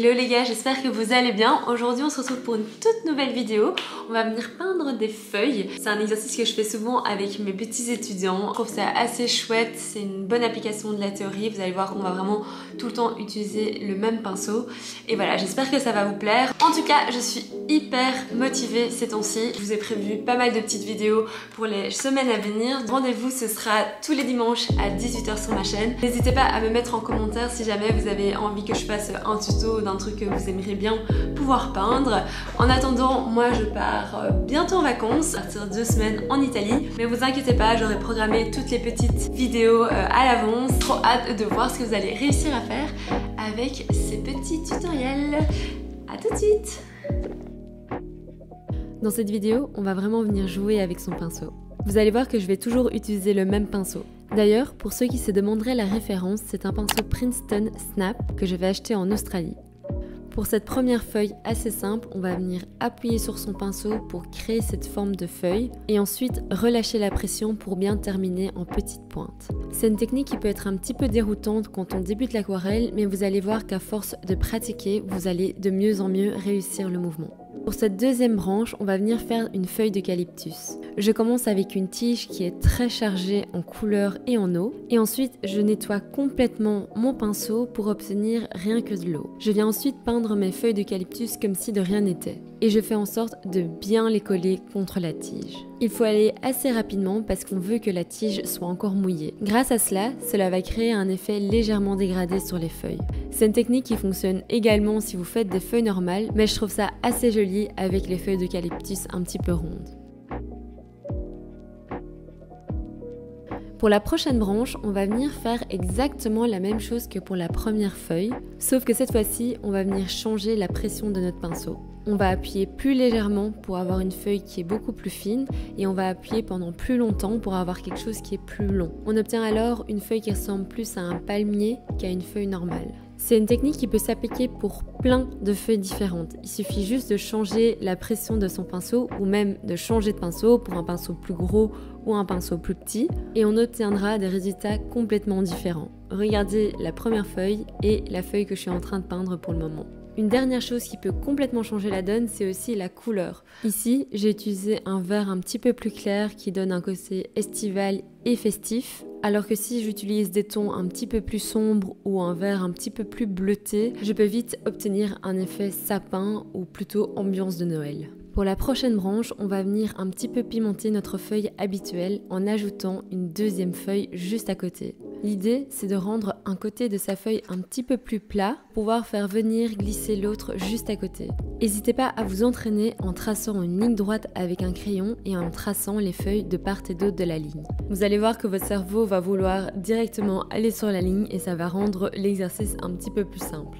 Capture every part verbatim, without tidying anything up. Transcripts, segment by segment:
Hello les gars, j'espère que vous allez bien. Aujourd'hui on se retrouve pour une toute nouvelle vidéo. On va venir peindre des feuilles. C'est un exercice que je fais souvent avec mes petits étudiants. Je trouve ça assez chouette, c'est une bonne application de la théorie. Vous allez voir qu'on va vraiment tout le temps utiliser le même pinceau. Et voilà, j'espère que ça va vous plaire. En tout cas, je suis hyper motivée ces temps-ci. Je vous ai prévu pas mal de petites vidéos pour les semaines à venir. Rendez-vous, ce sera tous les dimanches à dix-huit heures sur ma chaîne. N'hésitez pas à me mettre en commentaire si jamais vous avez envie que je fasse un tuto d'un truc que vous aimeriez bien pouvoir peindre. En attendant, moi je pars bientôt en vacances, à partir de deux semaines en Italie. Mais vous inquiétez pas, j'aurai programmé toutes les petites vidéos à l'avance. Trop hâte de voir ce que vous allez réussir à faire avec ces petits tutoriels. À tout de suite! Dans cette vidéo, on va vraiment venir jouer avec son pinceau. Vous allez voir que je vais toujours utiliser le même pinceau. D'ailleurs, pour ceux qui se demanderaient la référence, c'est un pinceau Princeton Snap que je vais acheter en Australie. Pour cette première feuille assez simple, on va venir appuyer sur son pinceau pour créer cette forme de feuille et ensuite relâcher la pression pour bien terminer en petite pointe. C'est une technique qui peut être un petit peu déroutante quand on débute l'aquarelle, mais vous allez voir qu'à force de pratiquer, vous allez de mieux en mieux réussir le mouvement. Pour cette deuxième branche, on va venir faire une feuille d'eucalyptus. Je commence avec une tige qui est très chargée en couleur et en eau. Et ensuite, je nettoie complètement mon pinceau pour obtenir rien que de l'eau. Je viens ensuite peindre mes feuilles d'eucalyptus comme si de rien n'était. Et je fais en sorte de bien les coller contre la tige. Il faut aller assez rapidement parce qu'on veut que la tige soit encore mouillée. Grâce à cela, cela va créer un effet légèrement dégradé sur les feuilles. C'est une technique qui fonctionne également si vous faites des feuilles normales, mais je trouve ça assez joli avec les feuilles d'eucalyptus un petit peu rondes. Pour la prochaine branche, on va venir faire exactement la même chose que pour la première feuille, sauf que cette fois-ci, on va venir changer la pression de notre pinceau. On va appuyer plus légèrement pour avoir une feuille qui est beaucoup plus fine et on va appuyer pendant plus longtemps pour avoir quelque chose qui est plus long. On obtient alors une feuille qui ressemble plus à un palmier qu'à une feuille normale. C'est une technique qui peut s'appliquer pour plein de feuilles différentes. Il suffit juste de changer la pression de son pinceau ou même de changer de pinceau pour un pinceau plus gros ou un pinceau plus petit et on obtiendra des résultats complètement différents. Regardez la première feuille et la feuille que je suis en train de peindre pour le moment. Une dernière chose qui peut complètement changer la donne, c'est aussi la couleur. Ici, j'ai utilisé un vert un petit peu plus clair qui donne un côté estival et festif, alors que si j'utilise des tons un petit peu plus sombres ou un vert un petit peu plus bleuté, je peux vite obtenir un effet sapin ou plutôt ambiance de Noël. Pour la prochaine branche, on va venir un petit peu pimenter notre feuille habituelle en ajoutant une deuxième feuille juste à côté. L'idée, c'est de rendre un côté de sa feuille un petit peu plus plat pour pouvoir faire venir glisser l'autre juste à côté. N'hésitez pas à vous entraîner en traçant une ligne droite avec un crayon et en traçant les feuilles de part et d'autre de la ligne. Vous allez voir que votre cerveau va vouloir directement aller sur la ligne et ça va rendre l'exercice un petit peu plus simple.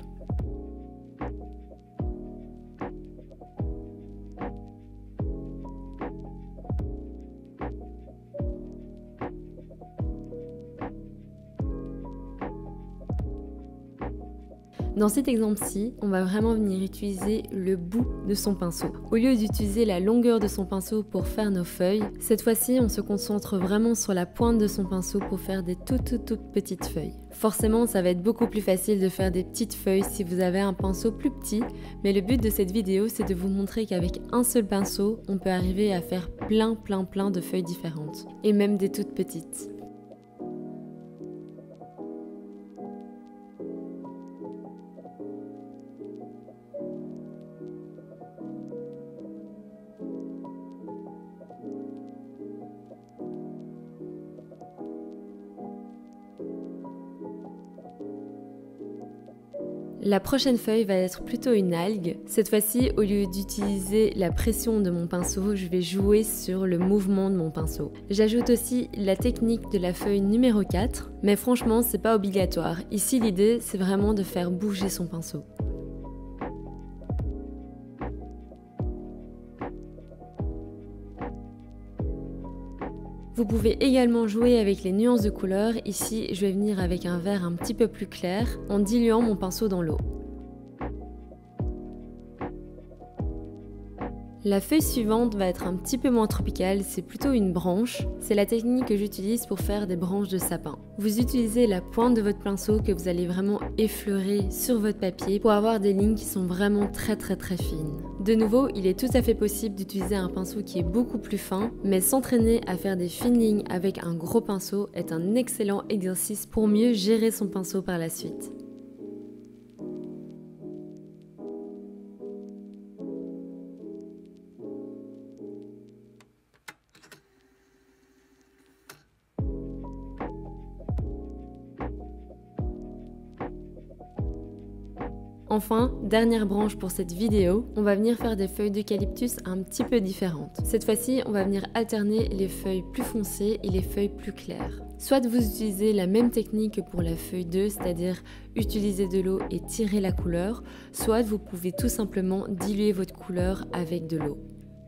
Dans cet exemple-ci, on va vraiment venir utiliser le bout de son pinceau. Au lieu d'utiliser la longueur de son pinceau pour faire nos feuilles, cette fois-ci, on se concentre vraiment sur la pointe de son pinceau pour faire des toutes, toutes, toutes petites feuilles. Forcément, ça va être beaucoup plus facile de faire des petites feuilles si vous avez un pinceau plus petit, mais le but de cette vidéo, c'est de vous montrer qu'avec un seul pinceau, on peut arriver à faire plein, plein, plein de feuilles différentes, et même des toutes petites. La prochaine feuille va être plutôt une algue. Cette fois-ci, au lieu d'utiliser la pression de mon pinceau, je vais jouer sur le mouvement de mon pinceau. J'ajoute aussi la technique de la feuille numéro quatre, mais franchement, c'est pas obligatoire. Ici, l'idée, c'est vraiment de faire bouger son pinceau. Vous pouvez également jouer avec les nuances de couleurs. Ici, je vais venir avec un vert un petit peu plus clair en diluant mon pinceau dans l'eau. La feuille suivante va être un petit peu moins tropicale, c'est plutôt une branche. C'est la technique que j'utilise pour faire des branches de sapin. Vous utilisez la pointe de votre pinceau que vous allez vraiment effleurer sur votre papier pour avoir des lignes qui sont vraiment très très très fines. De nouveau, il est tout à fait possible d'utiliser un pinceau qui est beaucoup plus fin, mais s'entraîner à faire des fines lignes avec un gros pinceau est un excellent exercice pour mieux gérer son pinceau par la suite. Enfin, dernière branche pour cette vidéo, on va venir faire des feuilles d'eucalyptus un petit peu différentes. Cette fois-ci, on va venir alterner les feuilles plus foncées et les feuilles plus claires. Soit vous utilisez la même technique que pour la feuille deux, c'est-à-dire utiliser de l'eau et tirer la couleur, soit vous pouvez tout simplement diluer votre couleur avec de l'eau.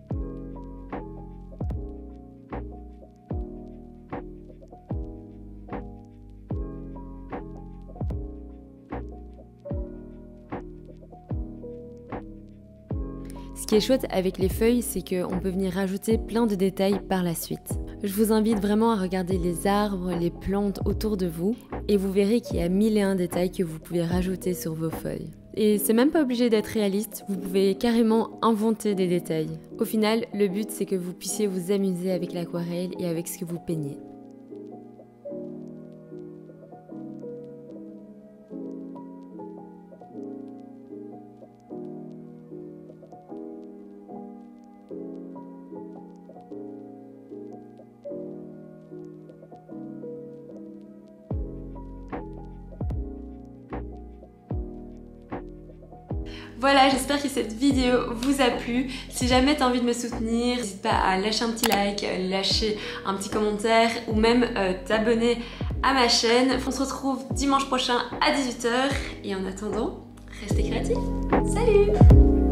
Ce qui est chouette avec les feuilles, c'est qu'on peut venir rajouter plein de détails par la suite. Je vous invite vraiment à regarder les arbres, les plantes autour de vous et vous verrez qu'il y a mille et un détails que vous pouvez rajouter sur vos feuilles. Et c'est même pas obligé d'être réaliste, vous pouvez carrément inventer des détails. Au final, le but c'est que vous puissiez vous amuser avec l'aquarelle et avec ce que vous peignez. Voilà, j'espère que cette vidéo vous a plu. Si jamais tu as envie de me soutenir, n'hésite pas à lâcher un petit like, lâcher un petit commentaire ou même euh, t'abonner à ma chaîne. On se retrouve dimanche prochain à dix-huit heures et en attendant, restez créatifs. Salut!